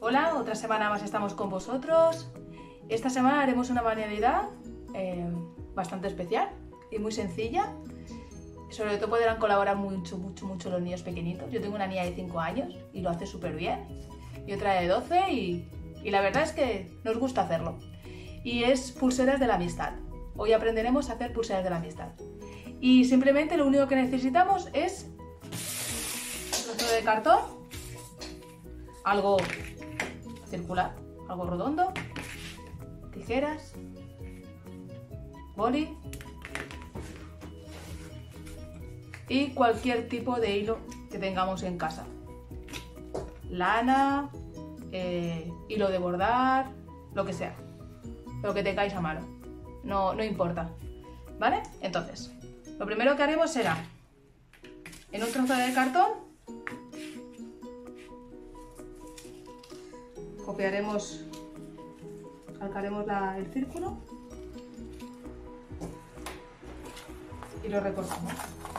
Hola, otra semana más estamos con vosotros. Esta semana haremos una manualidad bastante especial y muy sencilla. Sobre todo podrán colaborar mucho los niños pequeñitos. Yo tengo una niña de 5 años y lo hace súper bien. Y otra de 12 y la verdad es que nos gusta hacerlo. Y es pulseras de la amistad. Hoy aprenderemos a hacer pulseras de la amistad. Y simplemente lo único que necesitamos es un trozo de cartón, algo circular, algo redondo, tijeras, boli y cualquier tipo de hilo que tengamos en casa. Lana, hilo de bordar, lo que sea, lo que tengáis a mano, no importa, ¿vale? Entonces, lo primero que haremos será, en un trozo de cartón, copiaremos, calcaremos el círculo y lo recortamos.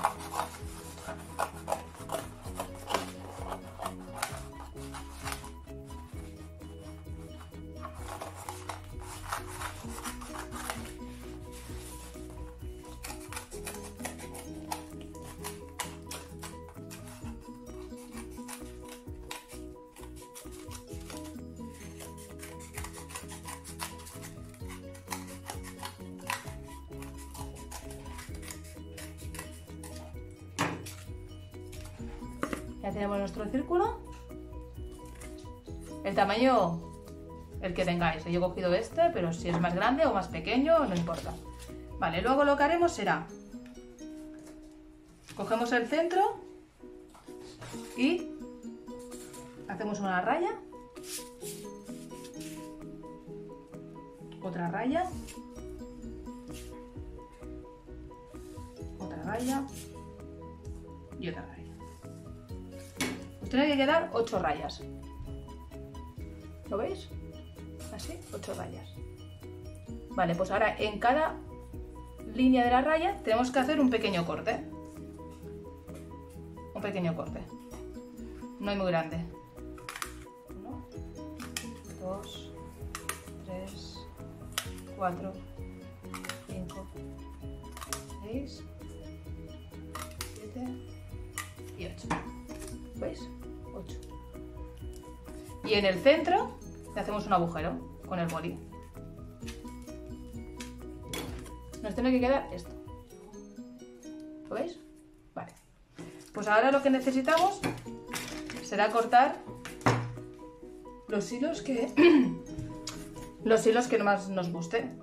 Ya tenemos nuestro círculo. El tamaño, el que tengáis. Yo he cogido este, pero si es más grande o más pequeño, no importa. Vale, luego lo que haremos será, cogemos el centro y hacemos una raya, otra raya, otra raya y otra raya. Os tiene que quedar 8 rayas. ¿Lo veis? Así, 8 rayas. Vale, pues ahora en cada línea de la raya tenemos que hacer un pequeño corte. Un pequeño corte. No es muy grande. 1, 2, 3, 4, 5, 6, 7 y 8. ¿Veis? 8. Y en el centro le hacemos un agujero con el boli. Nos tiene que quedar esto. ¿Lo veis? Vale. Pues ahora lo que necesitamos será cortar los hilos que más nos gusten.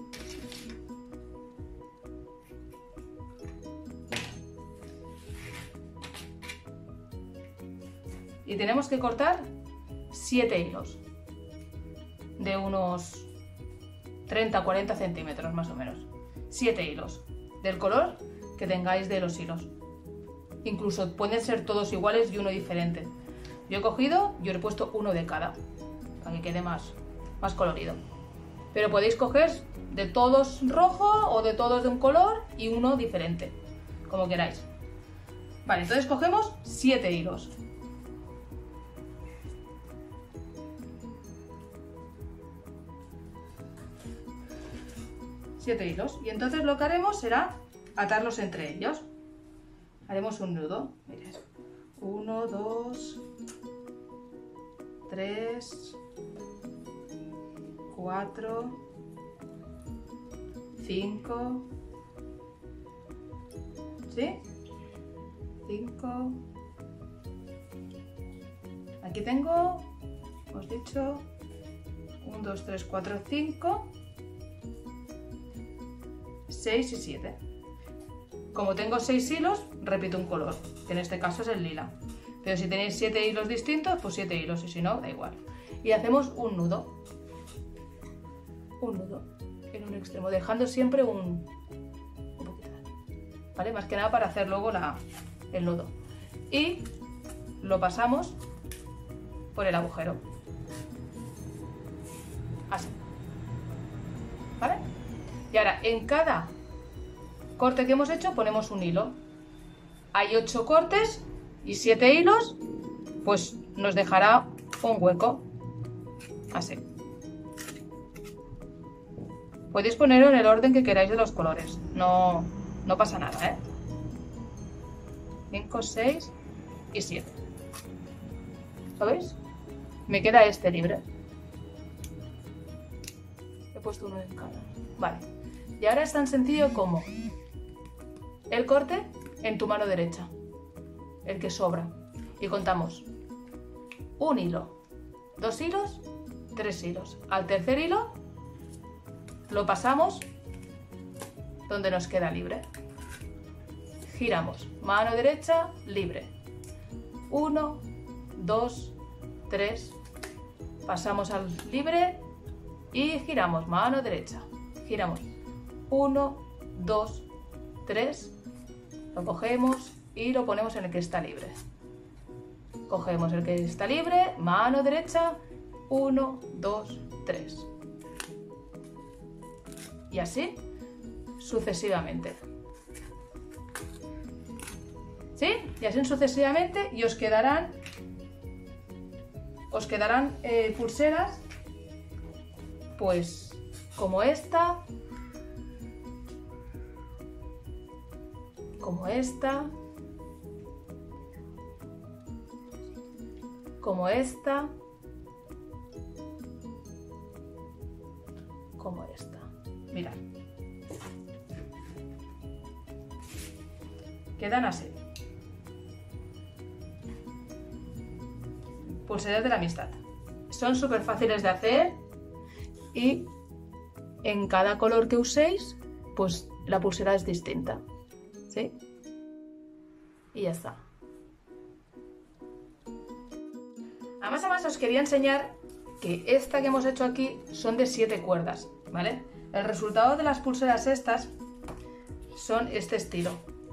Y tenemos que cortar 7 hilos de unos 30-40 centímetros más o menos. 7 hilos del color que tengáis de los hilos. Incluso pueden ser todos iguales y uno diferente. Yo he puesto uno de cada para que quede más colorido. Pero podéis coger de todos rojo o de todos de un color y uno diferente, como queráis. Vale, entonces cogemos 7 hilos. Y entonces lo que haremos será atarlos entre ellos. Haremos un nudo. Mirad. 1, 2, 3, 4, 5, ¿sí? 5. Aquí tengo, os he dicho, 1, 2, 3, 4, 5. 6 y 7. Como tengo 6 hilos, repito un color, que en este caso es el lila. Pero si tenéis 7 hilos distintos, pues 7 hilos, y si no, da igual. Y hacemos un nudo. Un nudo en un extremo, dejando siempre un poquito, ¿vale? Más que nada para hacer luego el nudo. Y lo pasamos por el agujero. Así. ¿Vale? Y ahora en cada corte que hemos hecho ponemos un hilo. Hay 8 cortes y 7 hilos, pues nos dejará un hueco. Así. Podéis ponerlo en el orden que queráis de los colores. No pasa nada, ¿eh? 5, 6 y 7. ¿Lo veis? Me queda este libre. He puesto uno en cada. Vale. Y ahora es tan sencillo como el corte en tu mano derecha. El que sobra. Y contamos 1 hilo, 2 hilos, 3 hilos. Al tercer hilo lo pasamos donde nos queda libre. Giramos. Mano derecha, libre. 1, 2, 3. Pasamos al libre y giramos. Mano derecha. Giramos. 1, 2, 3. Lo cogemos y lo ponemos en el que está libre. Cogemos el que está libre. Mano derecha. 1, 2, 3. Y así sucesivamente. ¿Sí? Y así sucesivamente y os quedarán pulseras pues como esta, como esta, como esta, como esta. Mirad. Quedan así. Pulseras de la amistad. Son súper fáciles de hacer y en cada color que uséis, pues la pulsera es distinta. ¿Sí? Y ya está. Además os quería enseñar que esta que hemos hecho aquí son de 7 cuerdas, ¿vale? El resultado de las pulseras estas son este estilo.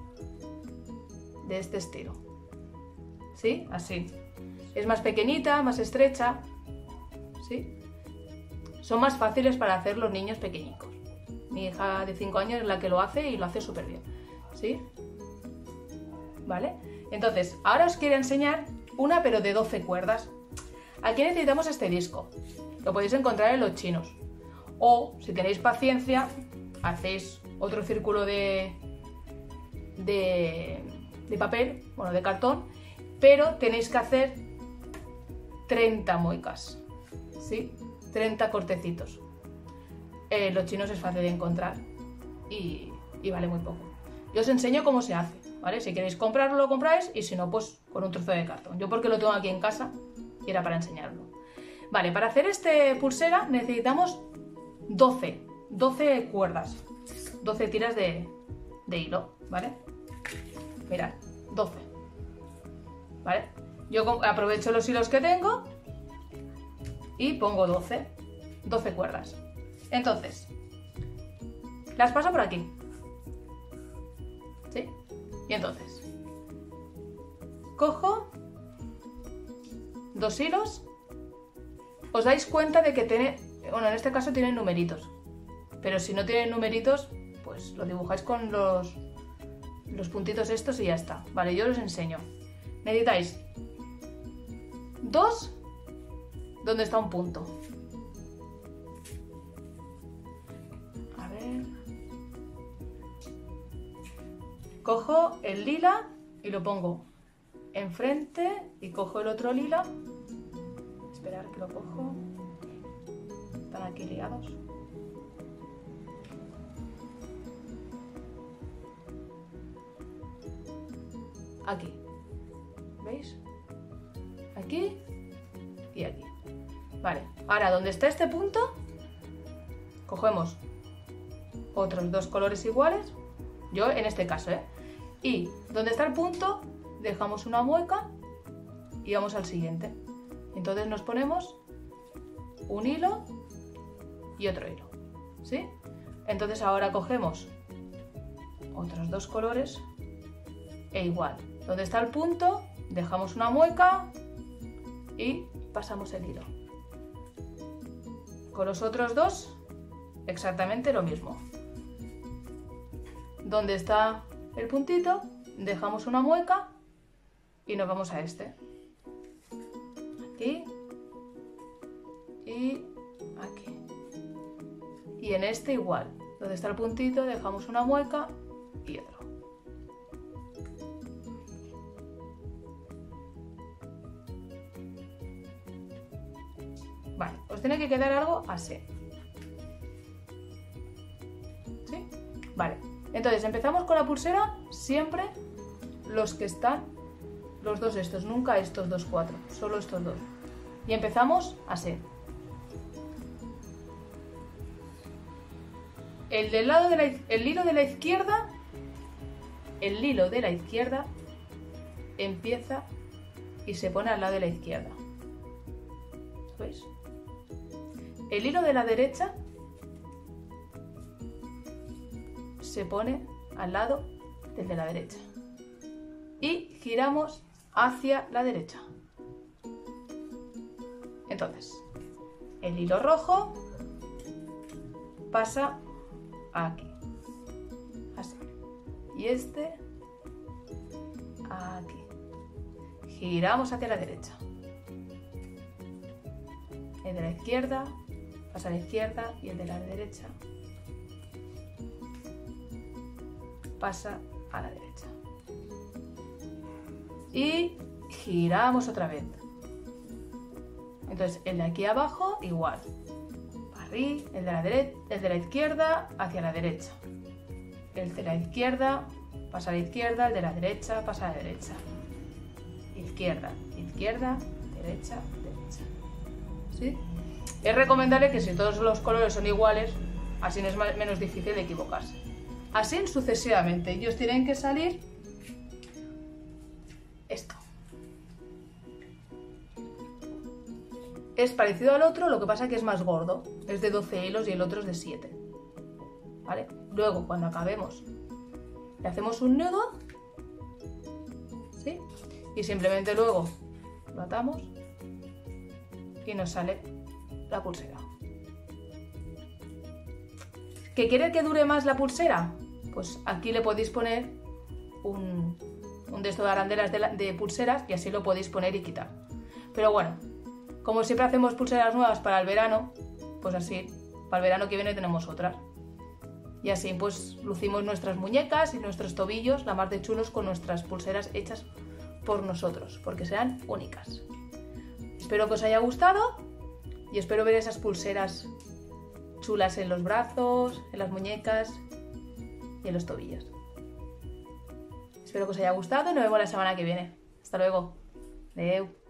De este estilo. ¿Sí? Así. Es más pequeñita, más estrecha. ¿Sí? Son más fáciles para hacer los niños pequeñicos. Mi hija de 5 años es la que lo hace y lo hace súper bien. ¿Sí? ¿Vale? Entonces, ahora os quiero enseñar una pero de 12 cuerdas. Aquí necesitamos este disco. Lo podéis encontrar en los chinos. O, si tenéis paciencia, hacéis otro círculo de papel, bueno, de cartón, pero tenéis que hacer 30 muecas, ¿sí? 30 cortecitos. Los chinos es fácil de encontrar y vale muy poco. Yo os enseño cómo se hace, ¿vale? Si queréis comprarlo, lo compráis y si no, pues con un trozo de cartón. Yo porque lo tengo aquí en casa y era para enseñarlo. Vale, para hacer este pulsera necesitamos 12 cuerdas, 12 tiras de hilo, ¿vale? Mirad, 12, ¿vale? Yo aprovecho los hilos que tengo y pongo 12 cuerdas. Entonces, las paso por aquí, ¿sí? Y entonces, cojo 2 hilos. Os dais cuenta de que tiene, bueno, en este caso tienen numeritos, pero si no tienen numeritos, pues lo dibujáis con los puntitos estos y ya está. Vale, yo os enseño. Necesitáis 2 donde está un punto. A ver. Cojo el lila y lo pongo enfrente y cojo el otro lila. Esperar que lo cojo. Están aquí ligados. Aquí. ¿Veis? Aquí y aquí. Vale, ahora donde está este punto, cogemos otros 2 colores iguales. Yo en este caso, ¿eh? Y donde está el punto, dejamos una mueca y vamos al siguiente. Entonces nos ponemos un hilo y otro hilo, ¿sí? Entonces ahora cogemos otros 2 colores e igual. Donde está el punto, dejamos una mueca y pasamos el hilo. Con los otros 2, exactamente lo mismo. Donde está el puntito, dejamos una mueca y nos vamos a este. Aquí y aquí. Y en este igual, donde está el puntito dejamos una mueca y otro. Vale, os tiene que quedar algo así. ¿Sí? Vale, entonces empezamos con la pulsera, siempre los que están, los dos estos, nunca estos dos cuatro, solo estos dos. Y empezamos así. El hilo de la izquierda empieza y se pone al lado de la izquierda. ¿Veis? El hilo de la derecha se pone al lado del de la derecha. Y giramos hacia la derecha. Entonces, el hilo rojo pasa aquí, así, y este aquí. Giramos hacia la derecha. El de la izquierda pasa a la izquierda y el de la derecha pasa a la derecha. Y giramos otra vez. Entonces el de aquí abajo igual. Arriba, el de la izquierda hacia la derecha. El de la izquierda pasa a la izquierda, el de la derecha pasa a la derecha. Izquierda, izquierda, derecha, derecha. ¿Sí? Es recomendable que si todos los colores son iguales, así es menos difícil de equivocarse. Así sucesivamente. Y os tienen que salir esto. Es parecido al otro, lo que pasa es que es más gordo. Es de 12 hilos y el otro es de 7. ¿Vale? Luego, cuando acabemos, le hacemos un nudo. ¿Sí? Y simplemente luego lo atamos y nos sale la pulsera. ¿Que quiere que dure más la pulsera? Pues aquí le podéis poner un de estos de arandelas de pulseras y así lo podéis poner y quitar. Pero bueno, como siempre hacemos pulseras nuevas para el verano, pues así, para el verano que viene tenemos otras. Y así pues lucimos nuestras muñecas y nuestros tobillos, la mar de chulos, con nuestras pulseras hechas por nosotros, porque serán únicas. Espero que os haya gustado y espero ver esas pulseras chulas en los brazos, en las muñecas y en los tobillos. Espero que os haya gustado y nos vemos la semana que viene. Hasta luego. Adeu.